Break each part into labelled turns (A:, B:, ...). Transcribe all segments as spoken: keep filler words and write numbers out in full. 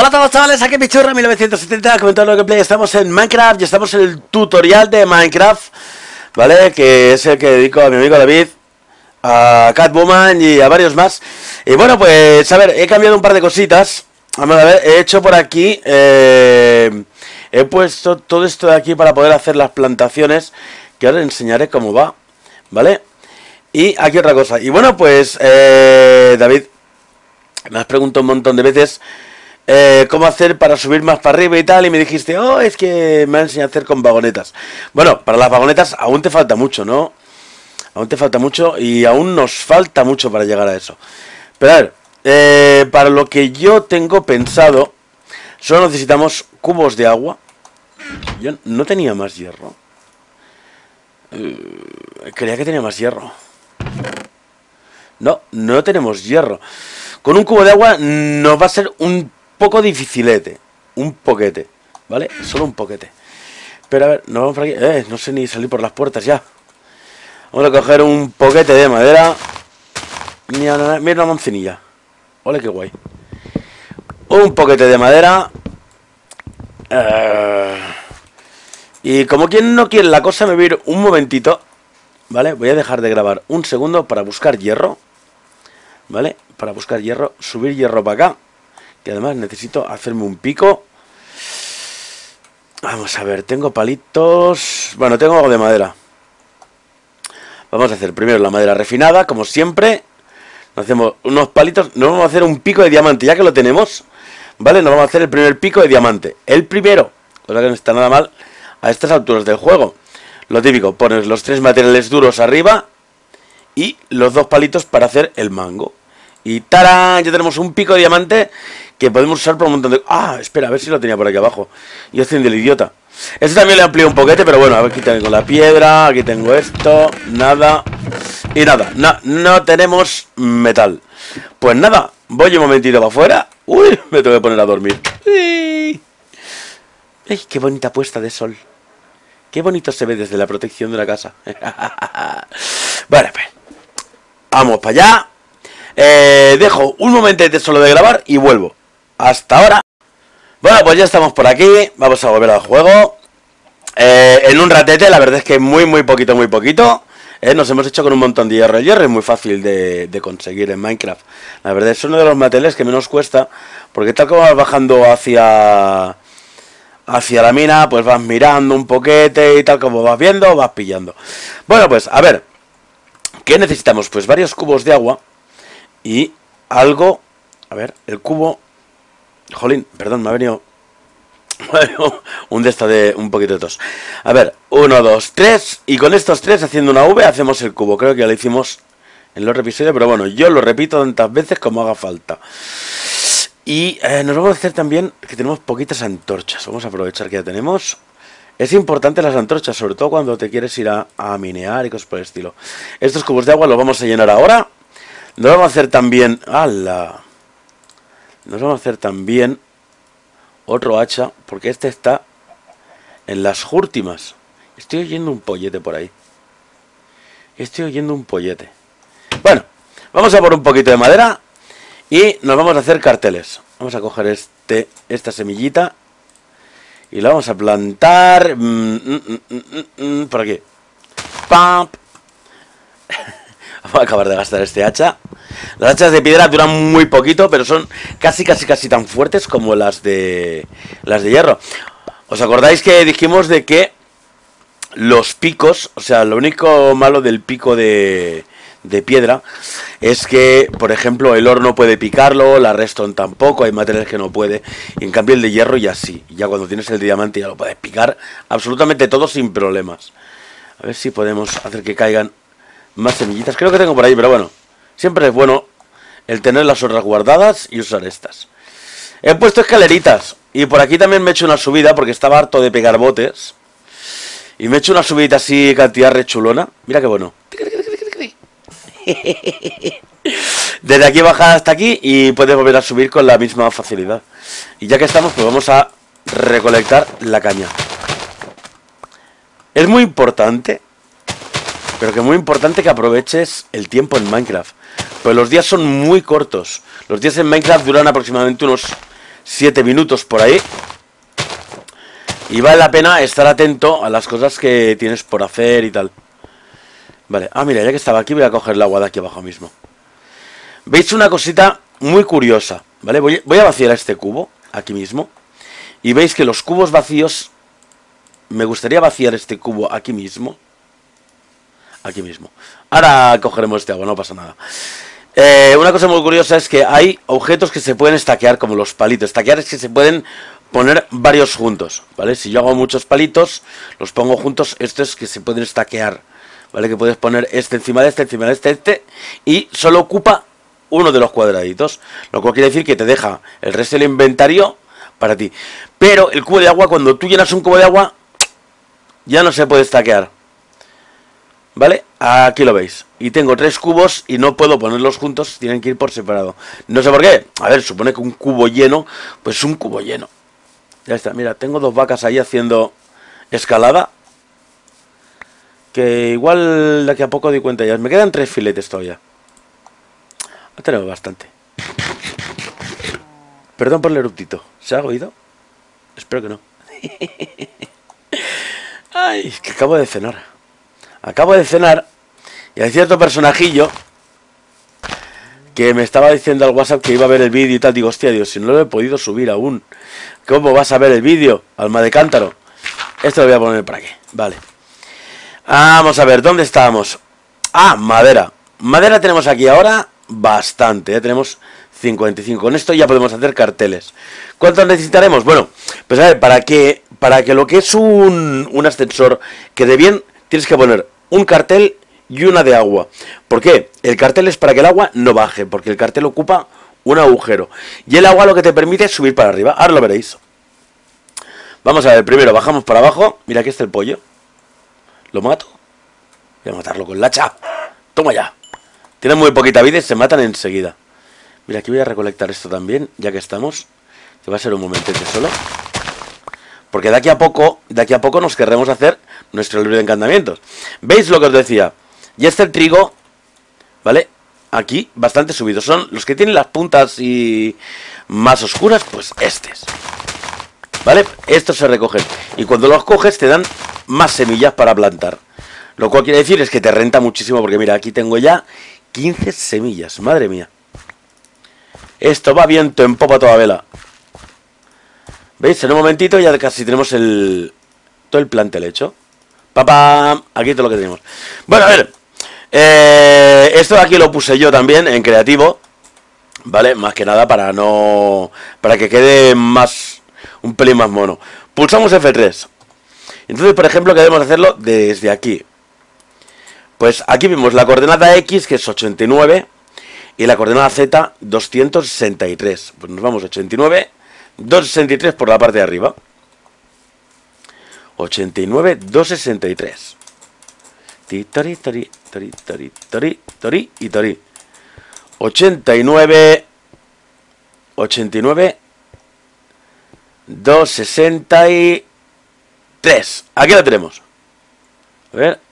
A: a todos, chavales, aquí Pichurra mil novecientos setenta comentando el gameplay. Estamos en Minecraft y estamos en el tutorial de Minecraft, ¿vale? Que es el que dedico a mi amigo David, a Catwoman y a varios más. Y bueno, pues a ver, he cambiado un par de cositas. Vamos a ver, he hecho por aquí eh, he puesto todo esto de aquí para poder hacer las plantaciones, que ahora enseñaré cómo va, ¿vale? Y aquí otra cosa. Y bueno, pues eh, David, me has preguntado un montón de veces eh, cómo hacer para subir más para arriba y tal, y me dijiste, oh, es que me ha enseñado a hacer con vagonetas. Bueno, para las vagonetas aún te falta mucho, ¿no? Aún te falta mucho y aún nos falta mucho para llegar a eso. Pero a ver, eh, para lo que yo tengo pensado, solo necesitamos cubos de agua. Yo no tenía más hierro. Eh, creía que tenía más hierro. No, no tenemos hierro. Con un cubo de agua nos va a ser un poco dificilete. Un poquete, ¿vale? Solo un poquete. Pero a ver, nos vamos por aquí. Eh, no sé ni salir por las puertas ya. Vamos a coger un poquete de madera. Mira, mira una manzanilla. Ole, qué guay. Un poquete de madera. Uh, y como quien no quiere la cosa, me voy a ir un momentito. ¿Vale? Voy a dejar de grabar un segundo para buscar hierro. ¿Vale? Para buscar hierro. Subir hierro para acá. Que además necesito hacerme un pico. Vamos a ver, tengo palitos. Bueno, tengo algo de madera. Vamos a hacer primero la madera refinada, como siempre. Nos hacemos unos palitos. Nos vamos a hacer un pico de diamante, ya que lo tenemos. ¿Vale? Nos vamos a hacer el primer pico de diamante. El primero, cosa que no está nada mal a estas alturas del juego. Lo típico, pones los tres materiales duros arriba y los dos palitos para hacer el mango. Y ¡tarán! Ya tenemos un pico de diamante que podemos usar por un montón de... Ah, espera, a ver si lo tenía por aquí abajo. Yo estoy del idiota. Este también le amplío un poquete, pero bueno, a ver, aquí tengo la piedra, aquí tengo esto, nada. Y nada, no, no tenemos metal. Pues nada, voy un momentito para afuera. Uy, me tengo que poner a dormir. Uy. Ay, qué bonita puesta de sol. Qué bonito se ve desde la protección de la casa. Bueno, pues vamos para allá. Eh, dejo un momentete solo de grabar y vuelvo. Hasta ahora. Bueno, pues ya estamos por aquí. Vamos a volver al juego. Eh, en un ratete, la verdad es que muy, muy poquito, muy poquito. Eh, nos hemos hecho con un montón de hierro. El hierro es muy fácil de, de conseguir en Minecraft. La verdad es uno de los materiales que menos cuesta. Porque tal como vas bajando hacia... hacia la mina, pues vas mirando un poquete y tal como vas viendo, vas pillando. Bueno, pues a ver, ¿qué necesitamos? Pues varios cubos de agua y algo, a ver, el cubo, jolín, perdón, me ha venido un de esto de un poquito de tos. A ver, uno, dos, tres, y con estos tres haciendo una V hacemos el cubo. Creo que ya lo hicimos en los episodios, pero bueno, yo lo repito tantas veces como haga falta. Y eh, nos vamos a hacer también que tenemos poquitas antorchas. Vamos a aprovechar que ya tenemos. Es importante las antorchas, sobre todo cuando te quieres ir a, a minear y cosas por el estilo. Estos cubos de agua los vamos a llenar ahora. Nos vamos a hacer también... ¡Hala! Nos vamos a hacer también otro hacha, porque este está en las últimas. Estoy oyendo un pollete por ahí. Estoy oyendo un pollete. Bueno, vamos a por un poquito de madera. Y nos vamos a hacer carteles. Vamos a coger este, esta semillita y la vamos a plantar mm, mm, mm, mm, mm, por aquí. ¡Pam! Vamos a acabar de gastar este hacha. Las hachas de piedra duran muy poquito, pero son casi, casi, casi tan fuertes como las de las de hierro. ¿Os acordáis que dijimos de que los picos, o sea, lo único malo del pico de... de piedra es que, por ejemplo, el oro no puede picarlo, la redstone tampoco, hay materiales que no puede, y en cambio el de hierro ya sí, ya cuando tienes el de diamante ya lo puedes picar absolutamente todo sin problemas. A ver si podemos hacer que caigan más semillitas, creo que tengo por ahí, pero bueno, siempre es bueno el tener las otras guardadas y usar estas. He puesto escaleritas, y por aquí también me he hecho una subida porque estaba harto de pegar botes, y me he hecho una subida así cantidad re chulona, mira qué bueno. Desde aquí bajar hasta aquí y puedes volver a subir con la misma facilidad. Y ya que estamos, pues vamos a recolectar la caña. Es muy importante, pero que muy importante que aproveches el tiempo en Minecraft, pues los días son muy cortos. Los días en Minecraft duran aproximadamente unos siete minutos por ahí. Y vale la pena estar atento a las cosas que tienes por hacer y tal. Vale, ah mira, ya que estaba aquí voy a coger el agua de aquí abajo mismo. ¿Veis una cosita muy curiosa? ¿Vale? Voy, voy a vaciar este cubo, aquí mismo. Y veis que los cubos vacíos... Me gustaría vaciar este cubo aquí mismo. Aquí mismo. Ahora cogeremos este agua, no pasa nada. Eh, una cosa muy curiosa es que hay objetos que se pueden stackear, como los palitos. Stackear es que se pueden poner varios juntos, ¿vale? Si yo hago muchos palitos, los pongo juntos, estos que se pueden stackear, ¿vale? Que puedes poner este encima de este, encima de este, este, y solo ocupa uno de los cuadraditos, lo cual quiere decir que te deja el resto del inventario para ti. Pero el cubo de agua, cuando tú llenas un cubo de agua, ya no se puede stackear, ¿vale? Aquí lo veis. Y tengo tres cubos y no puedo ponerlos juntos, tienen que ir por separado. No sé por qué. A ver, supone que un cubo lleno, pues un cubo lleno. Ya está, mira, tengo dos vacas ahí haciendo escalada. Que igual de aquí a poco doy cuenta ya. Me quedan tres filetes todavía. Ya tenemos bastante. Perdón por el eruptito. ¿Se ha oído? Espero que no. Ay, que acabo de cenar. Acabo de cenar y hay cierto personajillo que me estaba diciendo al WhatsApp que iba a ver el vídeo y tal. Digo, hostia, Dios, si no lo he podido subir aún. ¿Cómo vas a ver el vídeo? Alma de cántaro. Esto lo voy a poner para aquí. Vale. Vamos a ver, ¿dónde estábamos? Ah, madera. Madera tenemos aquí ahora bastante. Ya tenemos cincuenta y cinco. Con esto ya podemos hacer carteles. ¿Cuántos necesitaremos? Bueno, pues a ver, para que, para que lo que es un, un ascensor quede bien, tienes que poner un cartel y una de agua. ¿Por qué? El cartel es para que el agua no baje, porque el cartel ocupa un agujero. Y el agua lo que te permite es subir para arriba. Ahora lo veréis. Vamos a ver, primero bajamos para abajo. Mira, aquí está el pollo. Lo mato. Voy a matarlo con la hacha. Toma ya. Tienen muy poquita vida y se matan enseguida. Mira, aquí voy a recolectar esto también, ya que estamos. Que va a ser un momentete solo. Porque de aquí a poco, de aquí a poco nos querremos hacer nuestro libro de encantamientos. ¿Veis lo que os decía? Y este el trigo, ¿vale? Aquí, bastante subido. Son los que tienen las puntas y más oscuras, pues estos. ¿Vale? Estos se recogen. Y cuando los coges te dan más semillas para plantar. Lo cual quiere decir es que te renta muchísimo. Porque mira, aquí tengo ya quince semillas. Madre mía. Esto va viento en popa toda vela. ¿Veis? En un momentito ya casi tenemos el todo el plantel hecho. ¡Papam! Aquí todo lo que tenemos. Bueno, a ver. Eh, esto de aquí lo puse yo también en creativo. ¿Vale? Más que nada para no... Para que quede más... Un pelín más mono. Pulsamos F tres. Entonces, por ejemplo, queremos hacerlo desde aquí. Pues aquí vemos la coordenada X, que es ochenta y nueve. Y la coordenada Z, doscientos sesenta y tres. Pues nos vamos ochenta y nueve, doscientos sesenta y tres por la parte de arriba. ochenta y nueve, doscientos sesenta y tres. Tori, tori, tori, tori, tori, tori y tori. ochenta y nueve, ochenta y nueve, doscientos sesenta y tres. Aquí lo tenemos. A ver.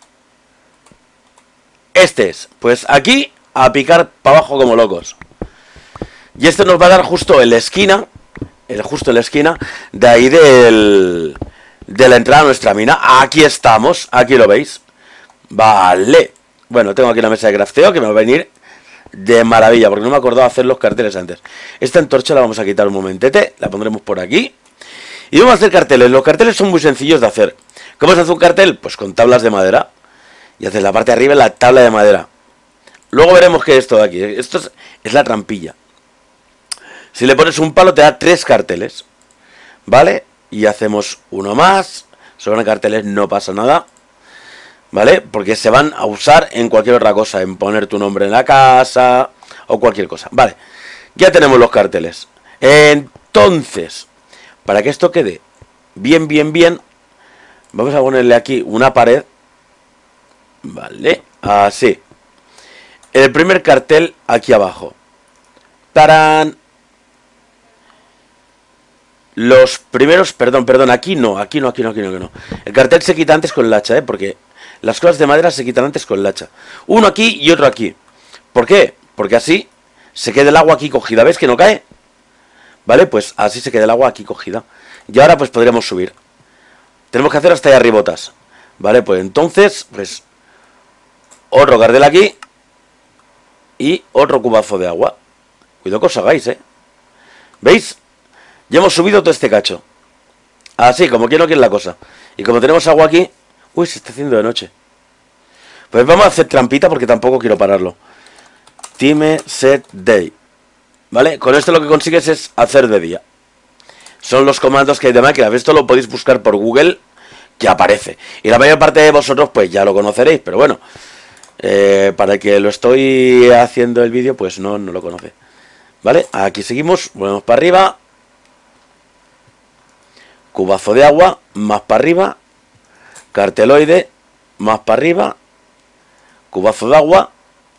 A: Este es. Pues aquí a picar para abajo como locos. Y esto nos va a dar justo en la esquina. El, justo en la esquina. De ahí del... De la entrada a nuestra mina. Aquí estamos. Aquí lo veis. Vale. Bueno, tengo aquí una mesa de crafteo que me va a venir de maravilla. Porque no me acordaba hacer los carteles antes. Esta antorcha la vamos a quitar un momentete. La pondremos por aquí. Y vamos a hacer carteles. Los carteles son muy sencillos de hacer. ¿Cómo se hace un cartel? Pues con tablas de madera. Y haces la parte de arriba la tabla de madera. Luego veremos qué es esto de aquí. Esto es, es la trampilla. Si le pones un palo te da tres carteles. ¿Vale? Y hacemos uno más. Sobre carteles no pasa nada. ¿Vale? Porque se van a usar en cualquier otra cosa. En poner tu nombre en la casa. O cualquier cosa. Vale. Ya tenemos los carteles. Entonces, para que esto quede bien, bien, bien. Vamos a ponerle aquí una pared. Vale. Así. El primer cartel aquí abajo. ¡Tarán! Los primeros, perdón, perdón, aquí no, aquí no, aquí no, aquí no, aquí no. El cartel se quita antes con el hacha, ¿eh? Porque las cosas de madera se quitan antes con el hacha. Uno aquí y otro aquí. ¿Por qué? Porque así se queda el agua aquí cogida. ¿Ves que no cae? ¿Vale? Pues así se queda el agua aquí cogida. Y ahora pues podríamos subir. Tenemos que hacer hasta allá arribotas. ¿Vale? Pues entonces, pues otro cardel aquí y otro cubazo de agua. Cuidado que os hagáis, ¿eh? ¿Veis? Ya hemos subido todo este cacho. Así, como quiero que es la cosa. Y como tenemos agua aquí... Uy, se está haciendo de noche. Pues vamos a hacer trampita porque tampoco quiero pararlo. Time set day. ¿Vale? Con esto lo que consigues es hacer de día. Son los comandos que hay de máquina. Esto lo podéis buscar por Google, que aparece. Y la mayor parte de vosotros pues ya lo conoceréis. Pero bueno, eh, para el que lo estoy haciendo el vídeo, pues no, no lo conoce. ¿Vale? Aquí seguimos, volvemos para arriba. Cubazo de agua, más para arriba. Carteloide, más para arriba. Cubazo de agua.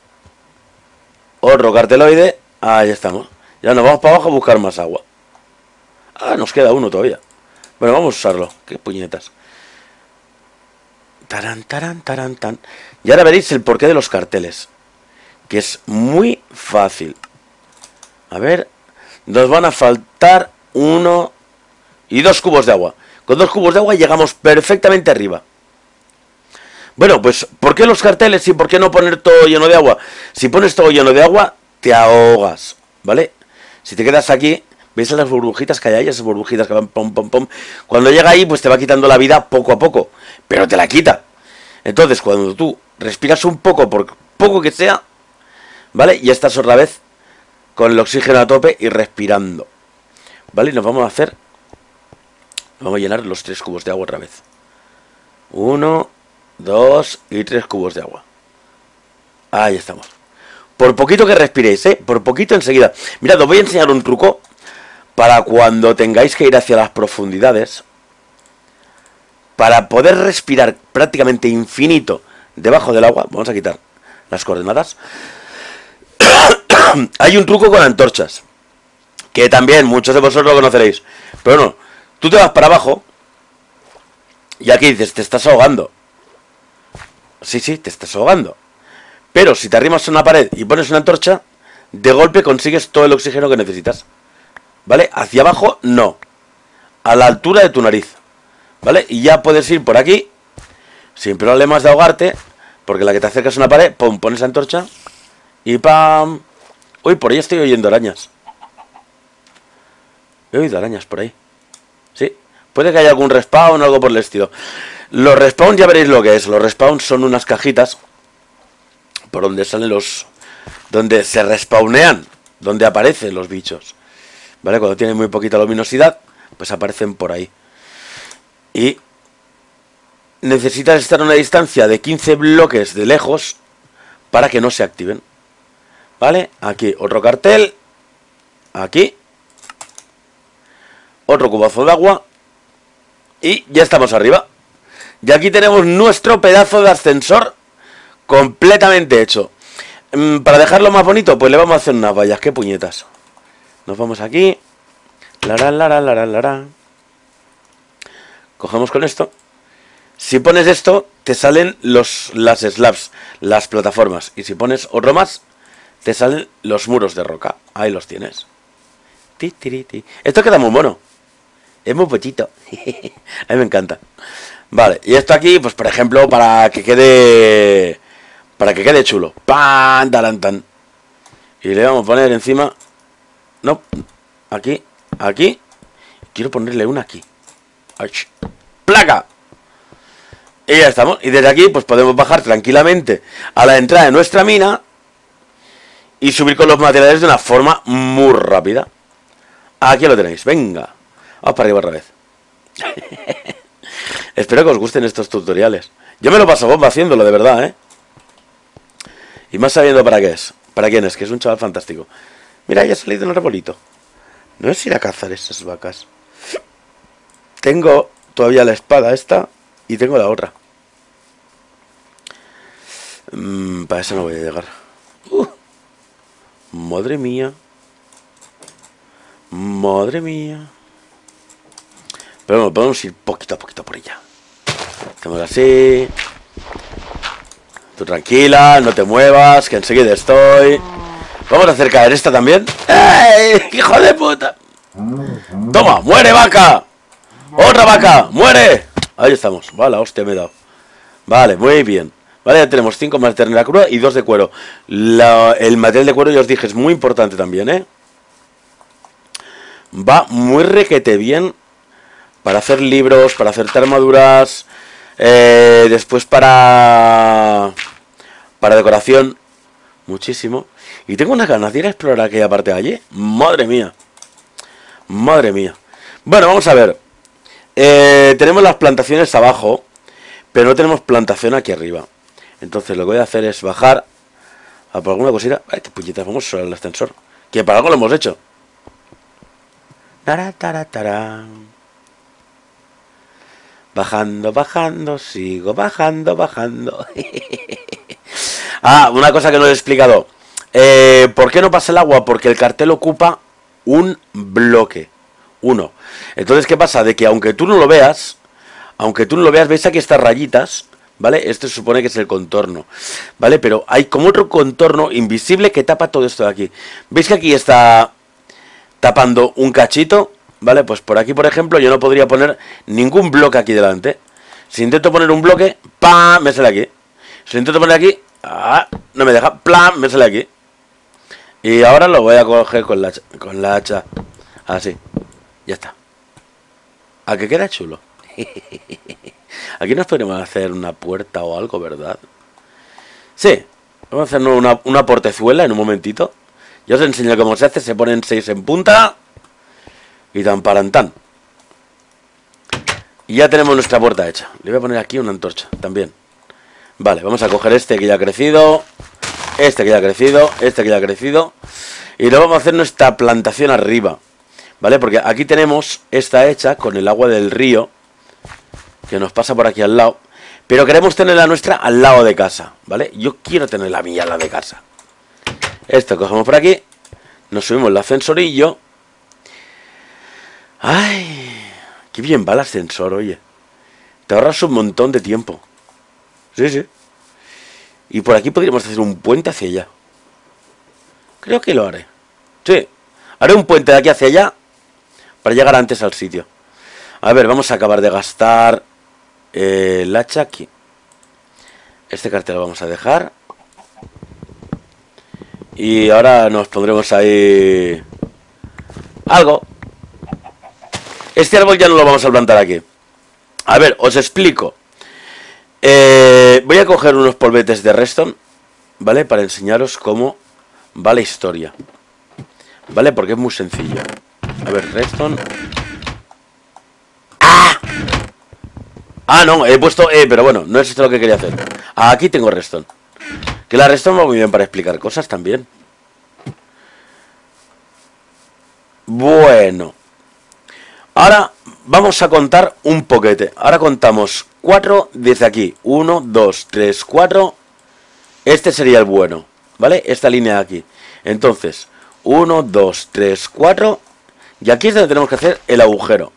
A: Otro carteloide. Ahí estamos. Ya nos vamos para abajo a buscar más agua. Ah, nos queda uno todavía. Bueno, vamos a usarlo. Qué puñetas. Tarán, tarán, tarán, tan. Y ahora veréis el porqué de los carteles. Que es muy fácil. A ver. Nos van a faltar uno y dos cubos de agua. Con dos cubos de agua llegamos perfectamente arriba. Bueno, pues, ¿por qué los carteles y por qué no poner todo lleno de agua? Si pones todo lleno de agua, te ahogas, ¿vale? Si te quedas aquí, ¿veis las burbujitas que hay ahí? Esas burbujitas que van pom, pom, pom. Cuando llega ahí, pues te va quitando la vida poco a poco, pero te la quita. Entonces, cuando tú respiras un poco, por poco que sea, ¿vale? Ya estás otra vez con el oxígeno a tope y respirando, ¿vale? Y nos vamos a hacer... Vamos a llenar los tres cubos de agua otra vez. Uno, dos y tres cubos de agua. Ahí estamos. Por poquito que respiréis, ¿eh? Por poquito enseguida. Mirad, os voy a enseñar un truco para cuando tengáis que ir hacia las profundidades. Para poder respirar prácticamente infinito debajo del agua. Vamos a quitar las coordenadas. Hay un truco con antorchas, que también muchos de vosotros lo conoceréis. Pero no, tú te vas para abajo y aquí dices, te estás ahogando. Sí, sí, te estás ahogando. Pero si te arrimas a una pared y pones una antorcha, de golpe consigues todo el oxígeno que necesitas. ¿Vale? Hacia abajo, no. A la altura de tu nariz. ¿Vale? Y ya puedes ir por aquí, sin problemas de ahogarte, porque la que te acercas a una pared, pum, pones la antorcha y pam. Uy, por ahí estoy oyendo arañas. He oído arañas por ahí. Sí. Puede que haya algún respawn o algo por el estilo. Los respawn ya veréis lo que es. Los respawn son unas cajitas por donde salen los... donde se respawnean, donde aparecen los bichos. ¿Vale? Cuando tienen muy poquita luminosidad, pues aparecen por ahí. Y necesitas estar a una distancia de quince bloques de lejos para que no se activen. ¿Vale? Aquí otro cartel. Aquí. Otro cubazo de agua. Y ya estamos arriba. Y aquí tenemos nuestro pedazo de ascensor completamente hecho. Para dejarlo más bonito, pues le vamos a hacer unas vallas. ¡Qué puñetas! Nos vamos aquí. Lara, lara, lara, lara. Cogemos con esto. Si pones esto, te salen los, las slabs, las plataformas. Y si pones otro más, te salen los muros de roca. Ahí los tienes. Ti, ti, ti. Esto queda muy mono. Es muy pochito. A mí me encanta. Vale, y esto aquí, pues por ejemplo, para que quede... Para que quede chulo. ¡Pam! ¡Taran! Y le vamos a poner encima... No, aquí, aquí. Quiero ponerle una aquí. ¡Placa! Y ya estamos. Y desde aquí, pues podemos bajar tranquilamente a la entrada de nuestra mina y subir con los materiales de una forma muy rápida. Aquí lo tenéis. Venga. Vamos para arriba otra vez. Espero que os gusten estos tutoriales. Yo me lo paso bomba haciéndolo, de verdad, ¿eh? Y más sabiendo para qué es. Para quién es, que es un chaval fantástico. Mira, ya ha salido un arbolito. No es ir a cazar esas vacas. Tengo todavía la espada esta y tengo la otra. Mm, para eso no voy a llegar. Uh, madre mía. Madre mía. Pero bueno, podemos ir poquito a poquito por ella. Hacemos así. Tú tranquila, no te muevas, que enseguida estoy. Vamos a hacer caer esta también. ¡Ey! ¡Hijo de puta! ¡Toma! ¡Muere, vaca! ¡Otra vaca! ¡Muere! Ahí estamos. Vale, hostia, me he dado. Vale, muy bien. Vale, ya tenemos cinco más de ternera cruda y dos de cuero. La, el material de cuero, ya os dije, es muy importante también, ¿eh? Va muy requete bien para hacer libros, para hacerte armaduras, eh, después para para decoración, muchísimo. Y tengo unas ganas de ir a explorar aquella parte de allí. Madre mía, madre mía. Bueno, vamos a ver. Eh, tenemos las plantaciones abajo, pero no tenemos plantación aquí arriba. Entonces lo que voy a hacer es bajar a por alguna cosita. Ay, qué puñetas, vamos a usar el ascensor, que para algo lo hemos hecho. Tara, tara, tara. Bajando, bajando, sigo bajando, bajando. Ah, una cosa que no he explicado. Eh, ¿Por qué no pasa el agua? Porque el cartel ocupa un bloque. Uno. Entonces, ¿qué pasa? De que aunque tú no lo veas, aunque tú no lo veas, veis aquí estas rayitas, ¿vale? Este se supone que es el contorno, ¿vale? Pero hay como otro contorno invisible que tapa todo esto de aquí. ¿Veis que aquí está tapando un cachito? ¿Vale? Pues por aquí, por ejemplo, yo no podría poner ningún bloque aquí delante. Si intento poner un bloque, ¡pam! Me sale aquí. Si intento poner aquí, ¡ah! No me deja, ¡plam! Me sale aquí. Y ahora lo voy a coger con la, con la hacha. Así. Ya está. ¿A que queda chulo? Aquí nos podríamos hacer una puerta o algo, ¿verdad? Sí. Vamos a hacernos una, una portezuela en un momentito. Yo os enseño cómo se hace. Se ponen seis en punta. Y tan paran tan. Y ya tenemos nuestra puerta hecha. Le voy a poner aquí una antorcha también. Vale, vamos a coger este que ya ha crecido. Este que ya ha crecido. Este que ya ha crecido. Y luego vamos a hacer nuestra plantación arriba. ¿Vale? Porque aquí tenemos esta hecha con el agua del río, que nos pasa por aquí al lado. Pero queremos tener la nuestra al lado de casa. ¿Vale? Yo quiero tener la mía al lado de casa. Esto cogemos por aquí. Nos subimos el ascensorillo. Ay, qué bien va el ascensor, oye. Te ahorras un montón de tiempo. Sí, sí. Y por aquí podríamos hacer un puente hacia allá. Creo que lo haré. Sí, haré un puente de aquí hacia allá para llegar antes al sitio. A ver, vamos a acabar de gastar eh, el hacha aquí. Este cartel lo vamos a dejar. Y ahora nos pondremos ahí algo. Este árbol ya no lo vamos a plantar aquí. A ver, os explico. Eh, voy a coger unos polvetes de redstone, ¿vale? Para enseñaros cómo va la historia, ¿vale? Porque es muy sencillo. A ver, redstone. ¡Ah! Ah, no, he puesto E, pero bueno, no es esto lo que quería hacer. Aquí tengo redstone. Que la redstone va muy bien para explicar cosas también. Bueno. Ahora vamos a contar un poquete. Ahora contamos cuatro desde aquí. uno, dos, tres, cuatro. Este sería el bueno, ¿vale? Esta línea de aquí. Entonces, uno, dos, tres, cuatro. Y aquí es donde tenemos que hacer el agujero.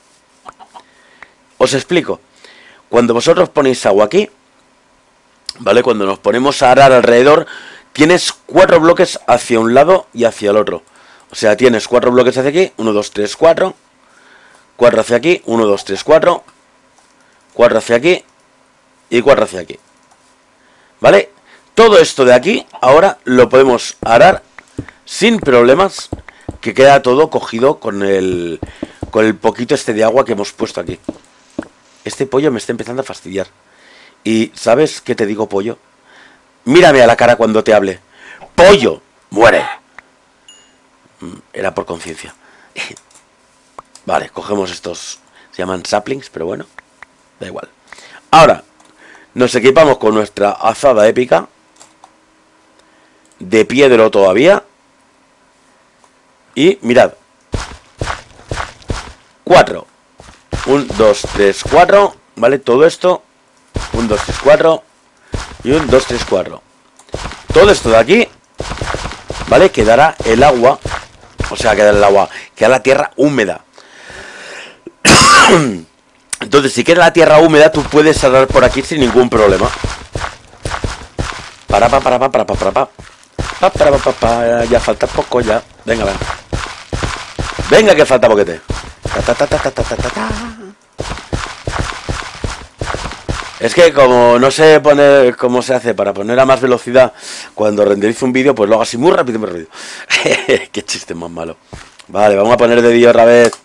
A: Os explico. Cuando vosotros ponéis agua aquí, ¿vale? Cuando nos ponemos a arar alrededor, tienes cuatro bloques hacia un lado y hacia el otro. O sea, tienes cuatro bloques hacia aquí. uno, dos, tres, cuatro. cuatro hacia aquí, uno, dos, tres, cuatro. cuatro hacia aquí y cuatro hacia aquí. ¿Vale? Todo esto de aquí ahora lo podemos arar sin problemas, que queda todo cogido con el con el poquito este de agua que hemos puesto aquí. Este pollo me está empezando a fastidiar. Y ¿sabes qué te digo, pollo? Mírame a la cara cuando te hable. ¡Pollo! ¡Muere! Era por conciencia. Vale, cogemos estos. Se llaman saplings, pero bueno, da igual. Ahora, nos equipamos con nuestra azada épica. De piedra todavía. Y mirad. Cuatro. Un, dos, tres, cuatro. Vale, todo esto. Un, dos, tres, cuatro. Y un, dos, tres, cuatro. Todo esto de aquí. Vale, quedará el agua. O sea, quedará el agua. Quedará la tierra húmeda. Entonces, si queda la tierra húmeda, tú puedes arar por aquí sin ningún problema. Para pa para pa para pa para pa. Pa para pa pa. Ya falta poco ya. Venga, venga. Venga, que falta boquete. Ta, ta, ta, ta, ta, ta, ta, ta. Es que como no sé poner cómo se hace para poner a más velocidad cuando renderizo un vídeo, pues lo hago así muy rápido, muy rápido. Qué chiste más malo. Vale, vamos a poner de día otra vez.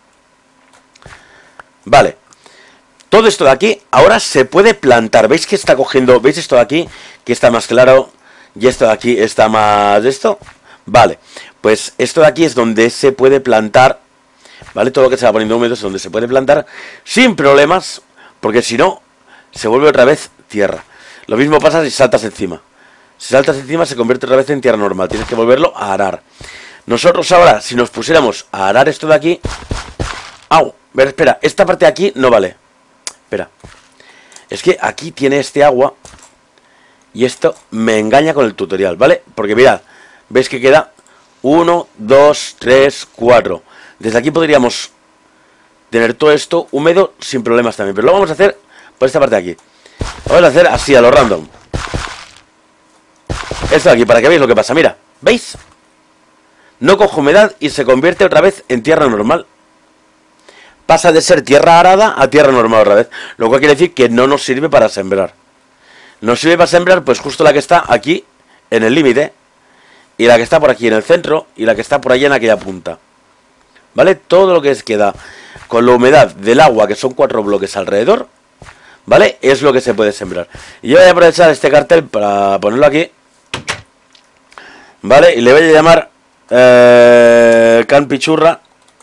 A: Vale. Todo esto de aquí ahora se puede plantar. ¿Veis que está cogiendo? ¿Veis esto de aquí? Que está más claro. Y esto de aquí está más de esto. Vale. Pues esto de aquí es donde se puede plantar. ¿Vale? Todo lo que se va poniendo húmedo es donde se puede plantar sin problemas. Porque si no, se vuelve otra vez tierra. Lo mismo pasa si saltas encima. Si saltas encima se convierte otra vez en tierra normal. Tienes que volverlo a arar. Nosotros ahora, si nos pusiéramos a arar esto de aquí... ¡Au! Ver, espera, esta parte de aquí no vale. Espera. Es que aquí tiene este agua. Y esto me engaña con el tutorial, ¿vale? Porque mirad, veis que queda uno, dos, tres, cuatro. Desde aquí podríamos tener todo esto húmedo sin problemas también. Pero lo vamos a hacer por esta parte de aquí. Vamos a hacer así, a lo random. Esto de aquí, para que veáis lo que pasa. Mira, ¿veis? No cojo humedad y se convierte otra vez en tierra normal. Pasa de ser tierra arada a tierra normal otra vez. Lo cual quiere decir que no nos sirve para sembrar. Nos sirve para sembrar pues justo la que está aquí, en el límite. Y la que está por aquí en el centro. Y la que está por allá en aquella punta. ¿Vale? Todo lo que es queda con la humedad del agua, que son cuatro bloques alrededor, ¿vale? Es lo que se puede sembrar. Y yo voy a aprovechar este cartel para ponerlo aquí, ¿vale? Y le voy a llamar eh, Campichurra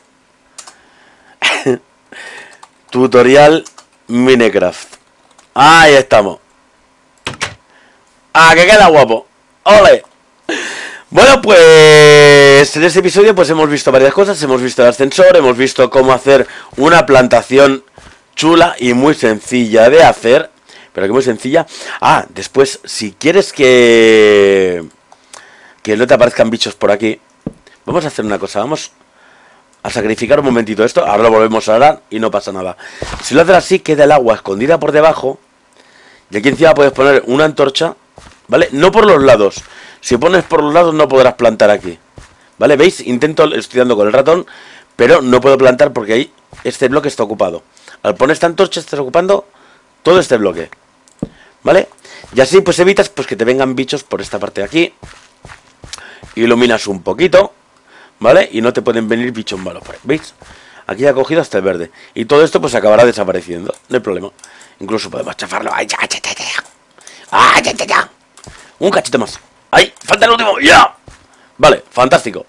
A: Tutorial Minecraft. Ahí estamos. ¡Ah, que queda guapo! ¡Ole! Bueno, pues en este episodio pues hemos visto varias cosas. Hemos visto el ascensor, hemos visto cómo hacer una plantación chula y muy sencilla de hacer. Pero que muy sencilla. Ah, después, si quieres que que no te aparezcan bichos por aquí, vamos a hacer una cosa. Vamos a sacrificar un momentito esto. Ahora lo volvemos a arar y no pasa nada. Si lo haces así, queda el agua escondida por debajo. Y aquí encima puedes poner una antorcha, ¿vale? No por los lados. Si pones por los lados no podrás plantar aquí, ¿vale? ¿Veis? Intento, estoy dando con el ratón, pero no puedo plantar porque ahí este bloque está ocupado. Al poner esta antorcha estás ocupando todo este bloque, ¿vale? Y así pues evitas pues que te vengan bichos por esta parte de aquí. Iluminas un poquito, ¿vale? Y no te pueden venir bichos malos, ¿veis? Aquí ha cogido hasta el verde. Y todo esto pues acabará desapareciendo, no hay problema. Incluso podemos chafarlo. ¡Ay, ya, ya, ya, ya! ¡Ay, ya, ya, ya! Un cachito más. ¡Ay! ¡Falta el último! ¡Ya! Vale, fantástico.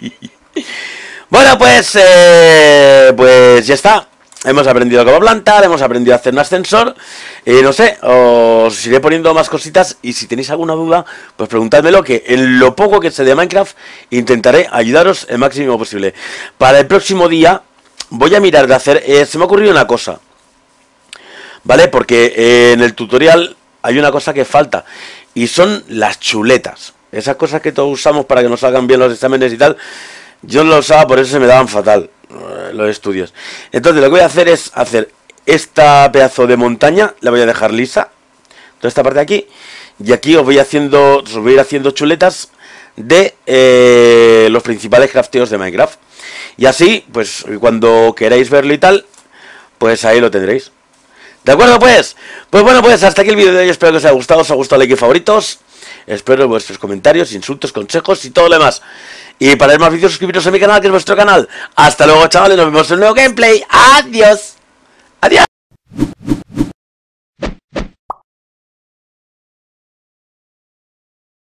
A: Bueno, pues eh, pues ya está. Hemos aprendido cómo plantar, hemos aprendido a hacer un ascensor. Y no sé, os iré poniendo más cositas. Y si tenéis alguna duda, pues preguntádmelo, que en lo poco que sé de Minecraft intentaré ayudaros el máximo posible. Para el próximo día voy a mirar de hacer... Eh, se me ha ocurrido una cosa, ¿vale? Porque eh, en el tutorial hay una cosa que falta. Y son las chuletas. Esas cosas que todos usamos para que nos salgan bien los exámenes y tal. Yo no lo usaba, por eso se me daban fatal eh, los estudios. Entonces lo que voy a hacer es hacer esta pedazo de montaña. La voy a dejar lisa, toda esta parte de aquí. Y aquí os voy haciendo, os voy a ir haciendo chuletas de eh, los principales crafteos de Minecraft. Y así, pues cuando queráis verlo y tal, pues ahí lo tendréis. ¿De acuerdo pues? Pues bueno, pues hasta aquí el vídeo de hoy. Espero que os haya gustado, os ha gustado, like y favoritos. Espero vuestros comentarios, insultos, consejos y todo lo demás. Y para ver más vídeos, suscribiros a mi canal, que es vuestro canal. Hasta luego, chavales, nos vemos en un nuevo gameplay. Adiós. Adiós.